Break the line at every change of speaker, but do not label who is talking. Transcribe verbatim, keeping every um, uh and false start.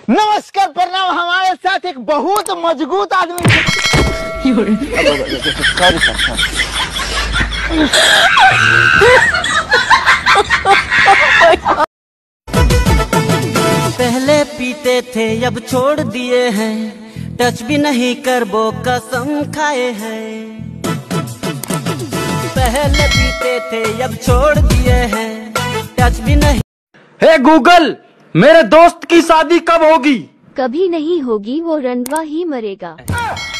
नमस्कार प्रणाम। हमारे साथ एक बहुत मजबूत आदमी। Sorry sir.
पहले पीते थे अब छोड़ दिए हैं, टच भी नहीं कर वो कसम खाए हैं। पहले पीते थे अब छोड़ दिए हैं, टच भी नहीं।
हे गूगल, मेरे दोस्त की शादी कब होगी?
कभी नहीं होगी, वो रंडवा ही मरेगा।